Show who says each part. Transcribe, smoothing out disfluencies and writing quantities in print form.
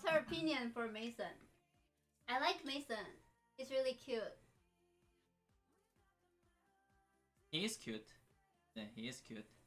Speaker 1: her opinion for Mason? I like Mason. He's really cute.
Speaker 2: He is cute. Yeah, he is cute.